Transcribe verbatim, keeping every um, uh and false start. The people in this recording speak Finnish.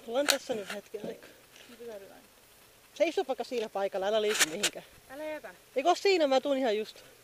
Ollaan tässä nyt hetken aikaa. Seiso vaikka siinä paikalla, älä liiku mihinkään. Älä jätä. Eikö oo siinä? Mä tuun ihan just.